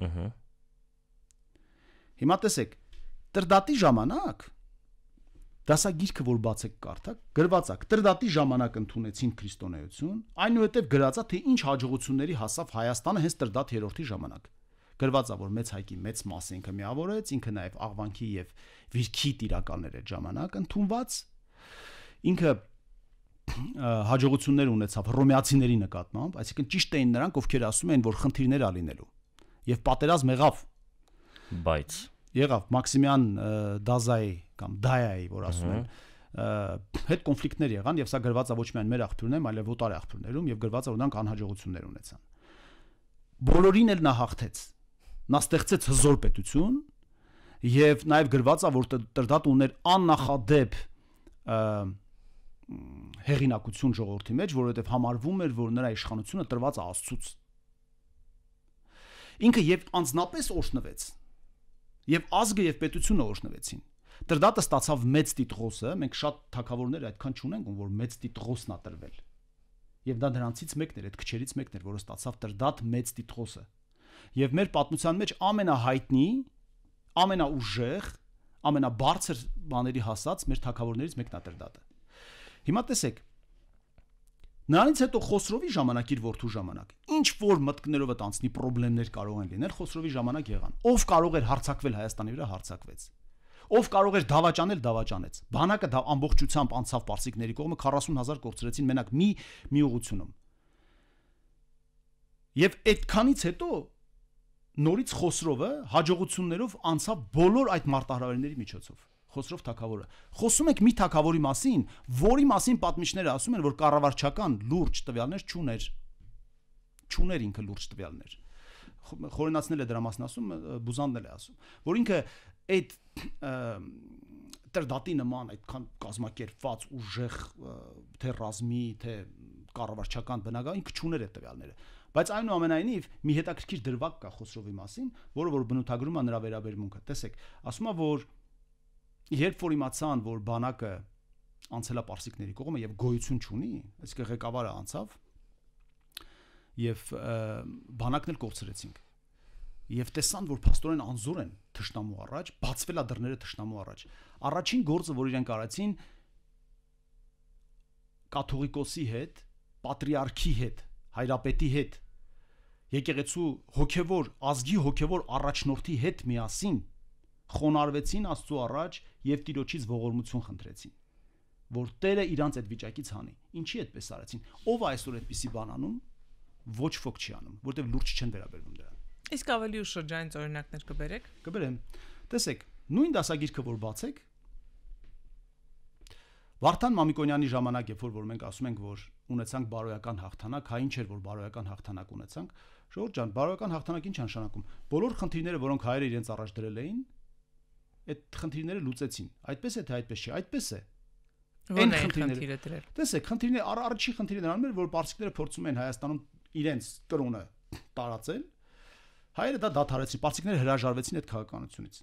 հիմա տեսեք Տրդատի ժամանակ դասագիրքը որ բացեք կարդաք գրված է Տրդատի ժամանակ ընդունեցին քրիստոնեություն այնուհետև գրածա թե ինչ հաջողությունների հասավ Հայաստանը հենց Տրդատ երրորդի ժամանակ գրված է որ մեծ հայկի մեծ մասը ինքը միավորեց ինքը նաև աղվանքի եւ վիրքի տիրակալներ այդ ժամանակ ընդունված ինքը հաջողություններ ունեցավ հռոմեացիների նկատմամբ այսինքն ճիշտ էին նրանք ովքեր ասում են որ խնդիրներ ա լինելու եւ պատերազմ եղավ բայց եղավ Մաքսիմյան Դազայի կամ Դայայի որ ասում են հետ կոնֆլիկտներ եղան եւ սա գրված է ոչ միայն մեր աղբյուրներում այլև օտար աղբյուրներում եւ գրված է որ նրանք անհաջողություններ ունեցան բոլորին էլ նա հաղթեց նա ստեղծեց հզոր պետություն եւ նաեւ գրված է որ Տրդատը ուներ աննախադեպ հեղինակություն ժողովրդի մեջ որովհետեւ համարվում էր որ նրա իշխանությունը տրված է Աստծուց ինքը եւ անձնապես օրհնվեց եւ ազգը եւ պետությունը օրհնվեցին Տրդատը ստացավ մեծ տիտղոսը մենք շատ թագավորներ այդքան չունենք որ մեծ տիտղոսն ա տրվել եւ դա նրանցից մեկն էր այդ քչերից մեկն էր որը ստացավ Տրդատ մեծ տիտղոսը եւ մեր պատմության մեջ ամենահայտնի ամենաուժեղ ամենաբարձր բաների հասած մեր թագավորներից մեկն է Տրդատը հիմա տեսեք նրանից հետո Խոսրովի ժամանակ իր որդու ժամանակ ինչ որ մտքներով այդ անցնի խնդիրներ կարող են լինել Խոսրովի ժամանակ եղան ով կարող էր հարձակվել Հայաստանի վրա հարձակվեց ով կարող էր դավաճանել դավաճանեց բանակը դա ամբողջությամբ անցավ պարսիկների կողմը 40000 կորցրեցին մենակ մի ուղությունում եւ այդքանից հետո նորից Խոսրովը հաջողություններով անցավ բոլոր այդ մարտահրավերների միջոցով Խոսրով թագավորը խոսում ենք մի թագավորի մասին որի մասին պատմիչները ասում են որ կառավարչական լուրջ տվյալներ չուներ ինքը լուրջ տվյալներ խորենացնել է դրա մասին ասում Բուզանդն է ասում որ ինքը այդ Տրդատի նման այդքան կազմակերպված ուժեղ թե ռազմի թե կառավարչական բնագավառ ինքը չուներ այդ տվյալները Բայց այնուամենայնիվ մի հետաքրքիր դրվագ կա Խոսրովի մասին, որը որ բնութագրում է նրա վերաբերմունքը։ Տեսեք, ասում է, որ երբ որ իմացան, որ բանակը անցել է պարսիկների կողմը եւ գոյություն չունի, այսինքն ղեկավարը անցավ եւ բանակն էլ կորցրեցինք։ Եվ տեսան, որ փաստորեն անզոր են թշնամու առաջ, բացվել է դռները թշնամու առաջ։ Առաջին գործը, որ իրենք արեցին, կաթողիկոսի հետ, պատրիարքի հետ, հայրապետի հետ, եկեղեցու հոգևոր, ազգի հոգևոր առաջնորդի հետ միասին խոնարհվեցին Աստծո առաջ եւ Տիրոջից ողորմություն խնդրեցին, որ Տերը իրանց այդ վիճակից հանի։ Ինչի այդպես արեցին։ Ով է այսօր այդպիսի բան անում, ոչ ոք չի անում, որտեղ լուրջ չեն վերաբերվում դրան։ Իսկ ավելի ուշ շրջանից օրինակներ կբերեք։ Կբերեմ։ Տեսեք, նույն դասագիրքը որ բացեք, Վարդան Մամիկոնյանի ժամանակ, երբ որ մենք ասում ենք, որ ունեցանք բարոյական հաղթանակ, հա ինչ էր որ բարոյական հաղթանակ ունեցանք, Ժողովուրդ ջան, բարոյական հաղթանակ ինչ նշանակում։ Բոլոր խնդիրները, որոնք հայերը իրենց առաջ դրել էին, այդ խնդիրները լուծեցին։ Այդպես է թե այդպես չի, այդպես է։ Այն խնդիրները դրել։ Տեսեք, խնդիրները առաջի խնդիրը նրանում էր, որ պարսիկները փորձում են Հայաստանում իրենց կրոնը տարածել։ Հայերը դա դադարեցին, պարսիկները հրաժարվեցին այդ քաղաքականությունից։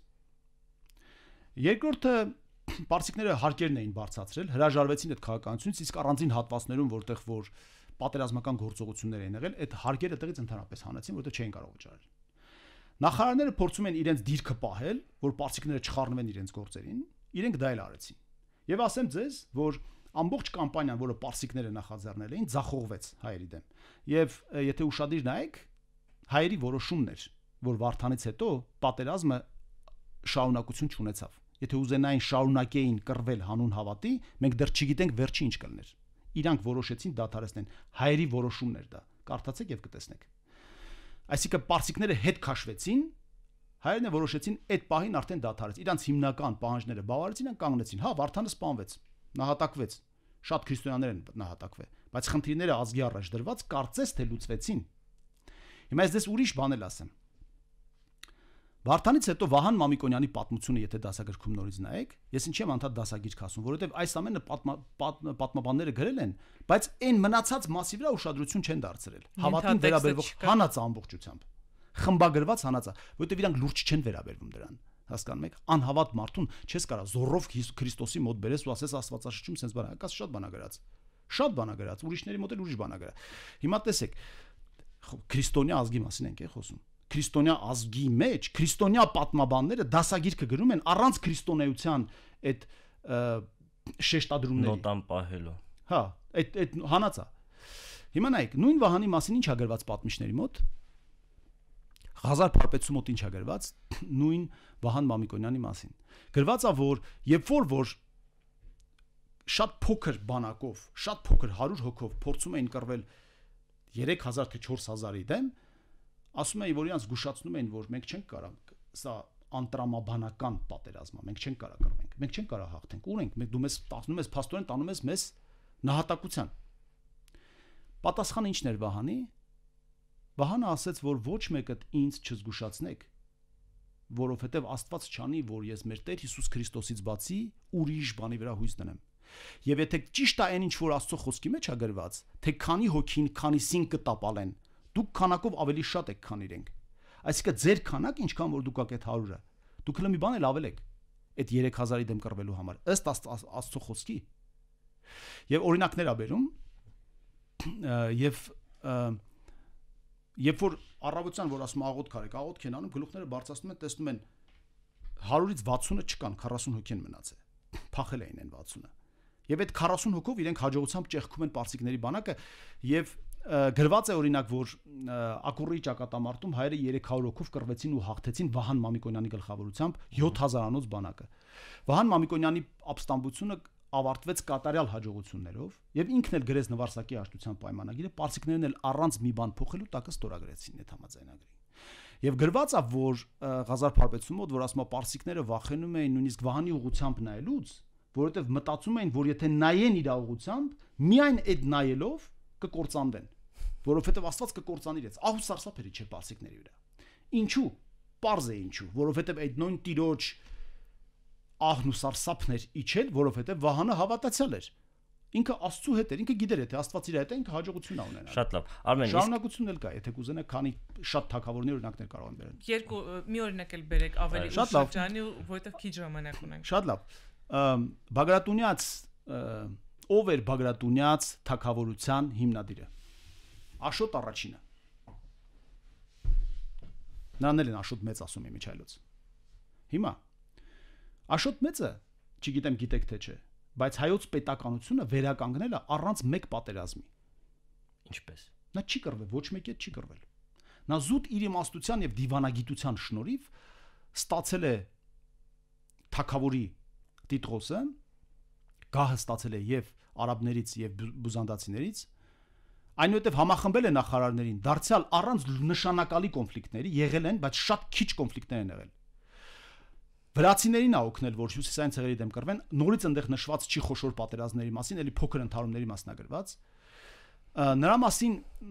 Երկրորդը պարսիկները հարկերն էին բարձրացրել, հրաժարվեցին այդ քաղաքականությունից, իսկ առանձին հատվածներում, որտեղ որ պատերազմական գործողություններ էին եղել, այդ հարկերը տեղից ընդհանրապես հանեցին, որտեղ չէին կարող վճարել։ Նախարարները փորձում են իրենց դիրքը պահել, որ պարսիկները չխառնվեն իրենց գործերին, իրենք դա էլ արեցին։ Եվ ասեմ ձեզ, որ ամբողջ կամպանիան, որը պարսիկները նախաձեռնել էին, ձախողվեց հայերի դեմ։ Եվ եթե ուշադիր նայեք, հայերի որոշումն էր, որ Վարդանից հետո պատերազմը շարունակություն չունեցավ։ Եթե ուզենային շարունակեին կռվել հանուն հավատի, մենք դեռ չգիտենք վերջի ինչ կլներ։ Իրանք որոշեցին դադարեցնեն, հայերի որոշումն էր դա։ Կարդացեք եւ կտեսնեք։ Այսինքն պարսիկները հետ քաշվեցին, հայերն որոշեցին այդ պահին արդեն դադարեց։ Իրանց հիմնական պահանջները բավարարեցին, են կանգնեցին։ Հա, Վարդանը սպանվեց, նահատակվեց։ Շատ քրիստոնյաներ են նահատակվել, բայց խնդիրները ազգի առաջ դրված կարծես թե լուծվեցին։ Հիմա ես դες ուրիշ բան էլ ասեմ։ Վարդանից հետո Վահան Մամիկոնյանի պատմությունը, եթե դասագրքում նորից նայեք, ես ինչի եմ անդադ դասագիր ասում, որովհետև այս ամենը պատմաբանները գրել են, բայց այն մնացած մասի վրա ուշադրություն չեն դարձրել։ Հավատին վերաբերող հանած ամբողջությամբ։ Խմբագրված հանածա, որովհետև իրանք լուրջ չեն վերաբերվում դրան։ Հասկանում եք, անհավատ մարդուն չես կարա զորով Քրիստոսի մոտ բերես ու ասես Աստվածաշնչում sense բան, հակաս շատ բան ա գրած։ Շատ բան ա գրած, ուրիշների մոտ էլ ուրիշ բան ա գրած։ Հիմա տեսեք, քրիստոնյա ազգի մասին ենք խոսում։ Քրիստոնյա ազգի մեջ քրիստոնյա պատմաբանները դասագիրքը գրում են առանց քրիստոնեության այդ շեշտադրումների նոտան պահելու։ Հա, այդ հանածա։ Հիմա նայեք, նույն Վահանի մասին ինչ ա գրված պատմիչների մոտ։ Ղազար Փարպեցու մոտ ինչ ա գրված, նույն Վահան Մամիկոնյանի մասին։ Գրված ա, որ երբ որ շատ փոքր բանակով, շատ փոքր 100 հոգով փորձում էին կռվել 3000 թե 4000-ի դեմ, ասում էին, որ իրանց զգուշացնում էին, որ մենք չենք կարող, սա անտրամաբանական պատերազմ է, մենք չենք կարող կռվենք, մենք չենք կարող հաղթենք, ուր ենք, դու մեզ տանում ես փաստորեն տանում ես մեզ նահատակության։ Պատասխանը ինչն էր Վահանի։ Վահանը ասաց, որ ոչ մեկը ինձ չզգուշացնեք, որովհետև Աստված չանի, որ ես մեր Տեր Հիսուս Քրիստոսից բացի ուրիշ բանի վրա հույս դնեմ։ Եվ եթե ճիշտ է այն ինչ որ Աստծո խոսքի մեջ է գրված, թե քանի հոգին, քանիսին կտապալեն, դուք քանակով ավելի շատ եք, քան իրենք։ Այսինքն ձեր քանակ ինչքան որ դուք եք այդ 100-ը, դուք հələ մի բան էլ ավելեք այդ 3000-ի դեմ կռվելու համար, ըստ Աստծո խոսքի։ Եվ օրինակներ ա բերում, երբ որ առավոտյան որ ասում աղոթք արեք, աղոթք են անում, գլուխները բարձրացնում են, տեսնում են 100-ից 60-ը չկան, 40 հոգի են մնացել։ Փախել էին այն 60-ը։ Եվ այդ 40 հոգով իրենք հաջողությամբ ճեղքում են պարսիկների բանակը եւ գրված է օրինակ, որ Ակուրի ճակատամարտում հայերը 300 հոգով կռվեցին ու հաղթեցին Վահան Մամիկոնյանի գլխավորությամբ 7000-անոց բանակը։ Վահան Մամիկոնյանի ապստամբությունը ավարտվեց կատարյալ հաջողություններով եւ ինքն էլ գրեց նվարսակի հաշտության պայմանագիրը, պարսիկներն էլ առանց մի բան փոխելու տակը ստորագրեցին այդ համաձայնագրին։ Եվ գրված է, որ Ղազար Փարպեցու մոտ, որ ասում է պարսիկները վախենում էին նույնիսկ Վահանի ուղությամբ նայելուց, որովհետեւ մտածում էին, որ եթե նայեն իր ուղությամբ, միայն այդ նայելով կկործանվեն, որովհետեւ Աստված կկործանի իրենց։ Ահու սարսափ էր իջել պարսիկների վրա։ Ինչու՞։ Պարզ է ինչու, որովհետեւ այդ նույն տիրոջ ահն ու սարսափն էր իջել, որովհետեւ Վահանը հավատացյալ էր։ Ինքը Աստծո հետ էր, ինքը գիտեր, եթե Աստված իր հետ է, ինքը հաջողություն է ունենալ։ Շատ լավ։ Արմեն, շարունակությունն էլ կա, եթե կուզենա, քանի շատ թագավորների օրինակներ կարող եմ բերել։ Երկու մի օրինակ էլ բերեք ավելի շրջանի, որովհետև քիչ ժամանակ ունենք։ Շատ լավ։ Բագրատունյաց ով էր Բագրատունյաց թագավորության հիմնադիրը։ Աշոտ առաջինը։ Նրան էլ են Աշոտ մեծ ասում Միչայելոց։ Հիմա Աշոտ մեծը, չգիտեմ գիտեք թե չէ, բայց հայոց պետականությունը վերականգնել է առանց մեկ պատերազմի։ Ինչպես։ Նա չի կռվել, ոչ մեկի հետ չի կռվել։ Նա զուտ իր իմաստության եւ դիվանագիտության շնորհիվ ստացել է թագավորի տիտղոսը, գահը ստացել է եւ արաբներից եւ բյուզանդացիներից, այնուհետև համախմբել է նախարարներին, դարձյալ առանց նշանակալի կոնֆլիկտների եղել են, բայց շատ քիչ կոնֆլիկտներ են եղել։ Վրացիներին ա օգնել, որ հյուսիսային ցեղերի դեմ կռվեն, նորից այնտեղ նշված չի խոշոր պատերազմների մասին, էլի փոքր ընդհարումների մասնագրված։ Նրա մասին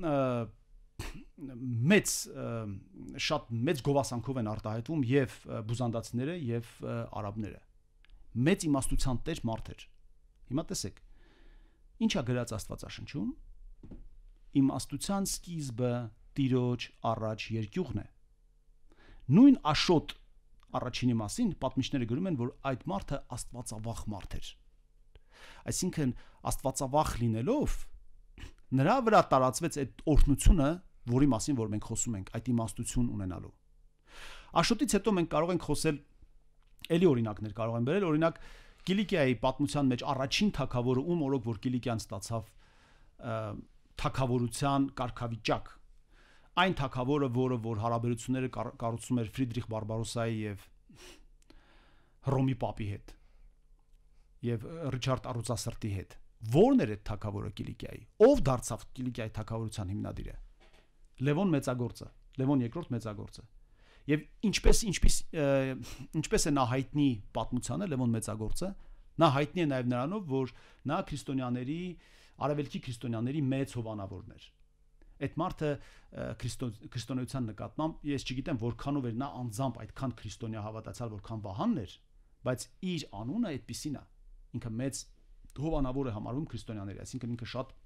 շատ մեծ գովասանքով են արտահայտվում եւ բյուզանդացիները եւ արաբները։ Մեծ իմաստության տեր մարդ էր։ Հիմա տեսեք, ինչա գրած Աստվածաշնչում, իմաստության սկիզբը Տիրոջ առաջ երկյուղն է։ Նույն Աշոտ առաջինի մասին պատմիչները գրում են, որ այդ մարդը աստվածավախ մարդ էր։ Այսինքն աստվածավախ լինելով նրա վրա տարածվեց այդ օրհնությունը, որի մասին որ մենք խոսում ենք, այդ իմաստություն ունենալու։ Աշոտից հետո մենք կարող ենք խոսել էլի օրինակներ կարող են բերել, օրինակ Կիլիկիայի պատմության մեջ առաջին թագավորը ում օրոք որ Կիլիկիան ստացավ թագավորության կարգավիճակ, այն թագավորը, որը որ հարաբերությունները կառուցում էր Ֆրիդրիխ Բարբարոսայի եւ Հռոմի պապի հետ եւ Ռիչարդ Առուծասրտի հետ, ո՞րն էր այդ թագավորը Կիլիկիայի, ով դարձավ Կիլիկիայի թագավորության հիմնադիրը։ Լևոն Մեծագործը, Լևոն II Մեծագործը։ Եվ ինչպես է նա հայտնի պատմությանը Լևոն Մեծագործը, նա հայտնի է նաև նրանով, որ նա քրիստոնյաների, արևելքի քրիստոնյաների մեծ հովանավորն էր։ Այդ մարդը քրիստոնեության նկատմամբ ես չգիտեմ որքանով էր նա անձամբ այդքան քրիստոնյա հավատացյալ, որքան Վահանն էր, բայց իր անունը այդպիսին է։ Ինքը մեծ հովանավոր է համարվում քրիստոնյաների, այսինքն ինքը շատ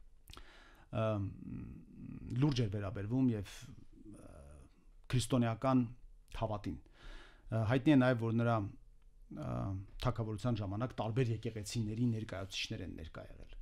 լուրջ էր վերաբերվում եւ քրիստոնեական հավատին։ Հայտնի է նաև, որ նրա թագավորության ժամանակ տարբեր եկեղեցիների ներկայացուցիչներ են ներկա եղել։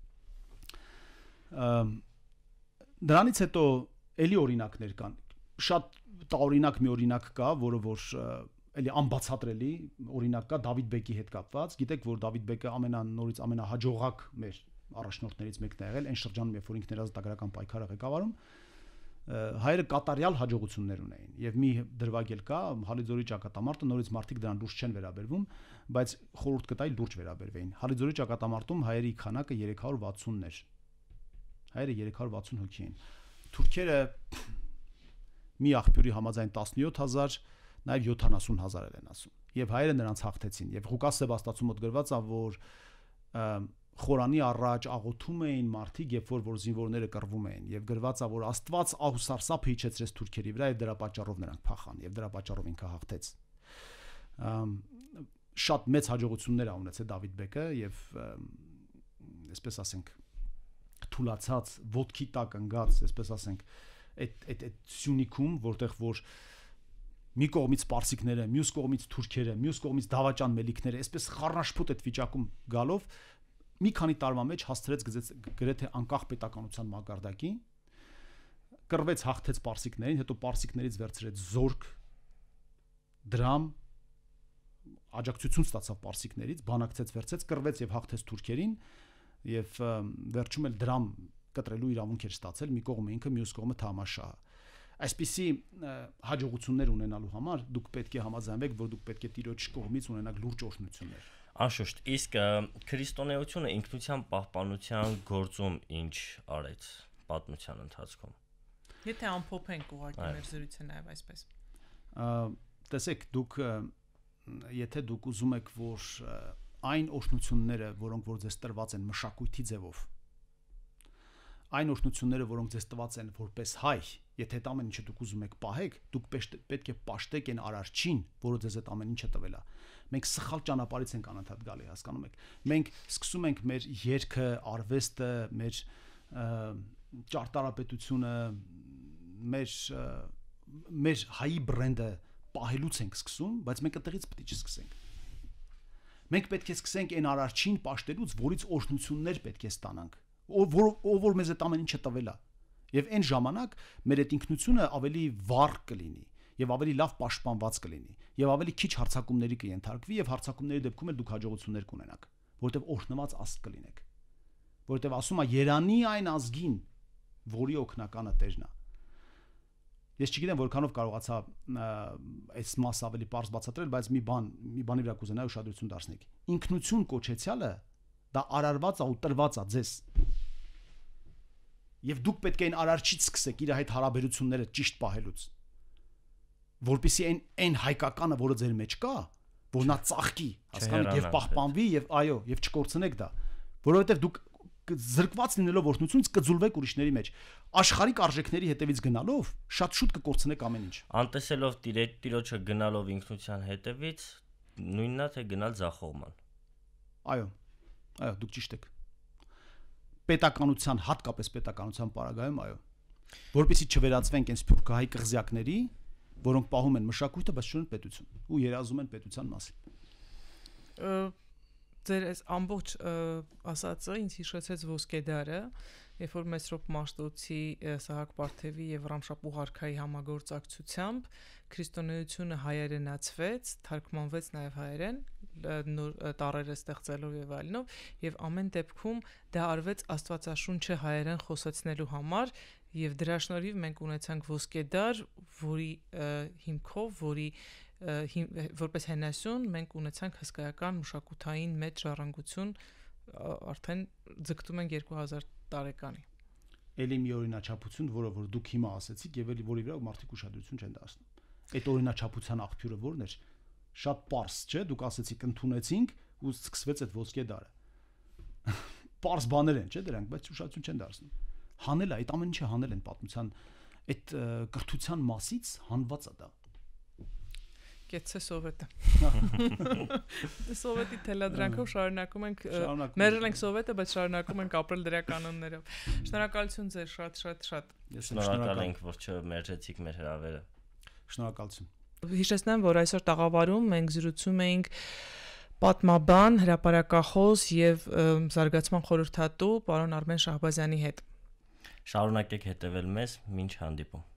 Դրանից հետո էլի օրինակներ կան։ Շատ տարօրինակ մի օրինակ կա, որը որ էլի անբացատրելի օրինակ կա Դավիթ Բեկի հետ կապված։ Գիտեք, որ Դավիթ Բեկը ամենանորից ամենահաջողակ մեր առաջնորդներից մեկն է եղել, այն շրջանում, երբ որ ինքն էր ազատագրական պայքարը ղեկավարում, հայերը կատարյալ հաջողություններ ունեին եւ մի դրվագ էլ կա Հալիձորի ճակատամարտը, նորից մարդիկ դրան լուրջ չեն վերաբերվում, բայց խորհուրդ կտայի լուրջ վերաբերվեին։ Հալիձորի ճակատամարտում հայերի քանակը 360-ն էր։ Հայերը 360 հոգի էին։ Թուրքերը մի աղբյուրի համաձայն 17000, նաեւ 70000 են ասում։ Եվ հայերը նրանց հաղթեցին։ Եվ Ղուկաս Սեբաստացու մոտ գրված է, որ Խորանի առաջ աղոթում էին մարդիկ, երբ որ զինվորները կռվում էին, եւ գրված է, որ Աստված ահուսարսափը իջեցրեց թուրքերի վրա եւ դրա պատճառով նրանք փախան եւ դրա պատճառով ինքը հաղթեց։ Շատ մեծ հաջողություններ ա ունեցել Դավիթ Բեկը եւ այսպես ասենք թուլացած ոտքի տակ ընկած, այսպես ասենք այդ Սյունիքում, որտեղ որ մի կողմից պարսիկները, մյուս կողմից թուրքերը, մյուս կողմից դավաճան մելիքները, այսպես խառնաշփոթ այդ վիճակում գալով մի քանի տարվա մեջ հասցրեց գրեթե անկախ պետականության մակարդակի, կռվեց հաղթեց պարսիկներին, հետո պարսիկներից վերցրեց զորք, դրամ, աջակցություն ստացավ պարսիկներից, բանակցեց, վերցրեց, կռվեց եւ հաղթեց թուրքերին եւ վերջում էլ դրամ կտրելու իրավունք էր ստացել, մի կողմը ինքը, մյուս կողմը Թամաշահը։ Այսպիսի հաջողություններ ունենալու համար դուք պետք է համաձայնվեք, որ դուք պետք է Տիրոջ կողմից ունենաք լուրջ օրհնություններ։ Անշուշտ, իսկ քրիստոնեությունը ինքնության պահպանության գործում ինչ արեց պատմության ընթացքում։ Եթե ամփոփենք ուղղակի մեր զրույցը նաև այսպես։ Տեսեք, եթե դուք ուզում եք, որ այն օրհնությունները, որոնք որ ձեզ տրված են մշակույթի ձևով, այն օրհնությունները, որոնք ձեզ տված են որպես հայ, եթե այդ ամեն ինչը դուք ուզում եք պահեք, դուք պետք է պաշտեք այն արարչին, որը ձեզ այդ ամեն ինչը տվել է։ Մենք սխալ ճանապարհից ենք անընդհատ գալի, հասկանում եք։ Մենք սկսում ենք մեր երգը, արվեստը, մեր ճարտարապետությունը, մեր հայի բրենդը պահելուց ենք սկսում, բայց մենք այդտեղից պետք է չսկսենք։ Մենք պետք է սկսենք այն արարչին պաշտելուց, որից օրհնություններ պետք է ստանանք, որ մեզ այդ ամեն ինչը տվել է։ Եվ այն ժամանակ մեր այդ ինքնությունը ավելի վառ կլինի, եւ ավելի լավ պաշտպանված կլինի, եւ ավելի քիչ հարցակումների կենթարկվի, եւ հարցակումների դեպքում էլ դուք հաջողություններ կունենաք, որովհետեւ օրհնված ազգ կլինեք։ Որովհետեւ ասում է Երանի այն ազգին, որի օգնականը Տերն է։ Ես չգիտեմ որքանով կարողացա այս մասը ավելի པարզ բացատրել, բայց մի բանի վրա կուզենայի ուշադրություն դարձնեք։ Ինքնություն կոչեցյալը դա արարված է ու տրված է ձեզ։ Եվ դուք պետք է այն արարչից սկսեք իր հետ հարաբերությունները ճիշտ պահելուց, որպեսզի այն հայկականը, որը ձեր մեջ կա, որ նա ծաղկի, հասկանաք, եւ պահպանվի եւ այո, եւ չկորցնեք դա, որովհետեւ դուք զրկված լինելով օրհնությունից կձուլվեք ուրիշների մեջ, աշխարհիկ արժեքների հետևից գնալով շատ շուտ կկորցնեք ամեն ինչ։ Անտեսելով տիրոջը գնալով ինքնության հետևից նույնն է թե գնալ ձախողման։ Այո, դուք ճիշտ եք։ Պետականության, հատկապես պետականության պարագայում, այո, որպեսզի չվերածվենք այն սփյուռքահայ կղզյակների, որոնք պահում են մշակույթը, բայց չունեն պետություն ու երազում են պետության մասին։ Ձեր այս ամբողջ ասածը ինձ հիշեցեց ոսկեդարը, երբ որ Մեսրոպ Մաշտոցի, Սահակ Պարթևի եւ Ռամշապ Ուղարկայի համագործակցությամբ քրիստոնեությունը հայերենացվեց, թարգմանվեց նաեւ հայերեն, նոր տառերը ստեղծելով եւ այլնով, եւ ամեն դեպքում դա արվեց Աստվածաշունչը հայերեն խոսեցնելու համար, եւ դրա շնորհիվ մենք ունեցանք ոսկեդար, որի հիմքով, որպես հենասյուն մենք ունեցանք հսկայական մշակութային մեծ ժառանգություն, արդեն ձգտում ենք 2000 տարեկանի։ Էլի մի օրինաչափություն, որը որ դուք հիմա ասեցիք եւ էլի որի վրա մարդիկ ուշադրություն չեն դարձնում։ Այդ օրինաչափության աղբյուրը ո՞րն էր։ Շատ պարզ, չէ՞, դուք ասեցիք ընդունեցինք ու սկսվեց այդ ոսկեդարը։ Պարզ բաներ են, չէ՞ դրանք, բայց ուշադրություն չեն դարձնում։ Հանել է, այդ ամեն ինչը հանել են պատմության այդ կրթության մասից հանված է դա։ Կեցե սովետը։ Սովետի թելադրանքով շարունակում ենք, մերժել ենք սովետը, բայց շարունակում ենք ապրել դրա կանոններով։ Շնորհակալություն ձեր, շատ։ Շնորհակալ ենք, որ չմերժեցիք մեր հրավերը։ Շնորհակալություն։ Հիշեցնեմ, որ այսօր տաղավարում մենք զրուցում էինք պատմաբան, հրապարակախոս եւ զարգացման խորհրդատու պարոն Արմեն Շահբազյանի հետ։ Շարունակեք հետևել մեզ, մինչ հանդիպում։